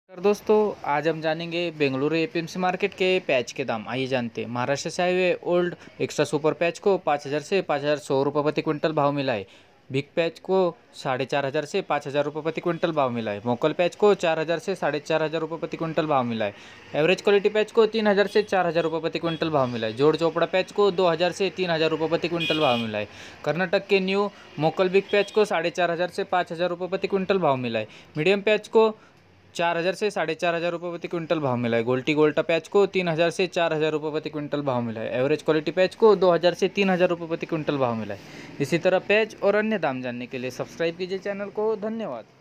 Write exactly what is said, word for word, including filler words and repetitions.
Sir दोस्तों, आज हम जानेंगे बेंगलुरु एपीएमसी मार्केट के पैच के दाम। आइए जानते हैं। महाराष्ट्र से आए हुए ओल्ड एक्स्ट्रा सुपर पैच को पाँच हज़ार से पाँच हज़ार सौ रुपये प्रति क्विंटल भाव मिला है। बिग पैच को साढ़े चार हज़ार से पाँच हज़ार रुपये प्रति क्विंटल भाव मिला है। मोकल पैच को चार हज़ार से साढ़े चार हज़ार रुपये प्रति क्विंटल भाव मिला है। एवरेज क्वालिटी पैच को तीन हज़ार से चार हज़ार रुपये प्रति क्विंटल भाव मिला है। जोड़ चोपड़ा पैच को दो हज़ार से तीन हज़ार रुपये प्रति क्विंटल भाव मिला है। कर्नाटक के न्यू मोकल बिग पैच को साढ़े चार हज़ार से पाँच हज़ार रुपये प्रति क्विंटल भाव मिला है। मीडियम पैच को चार हज़ार से साढ़े चार हज़ार रुपये प्रति क्विंटल भाव मिला है। गोल्टी गोल्टा पैच को तीन हज़ार से चार हज़ार रुपये प्रति क्विंटल भाव मिला है। एवरेज क्वालिटी पैच को दो हज़ार से तीन हज़ार रुपये प्रति क्विंटल भाव मिला है। इसी तरह पैच और अन्य दाम जानने के लिए सब्सक्राइब कीजिए चैनल को। धन्यवाद।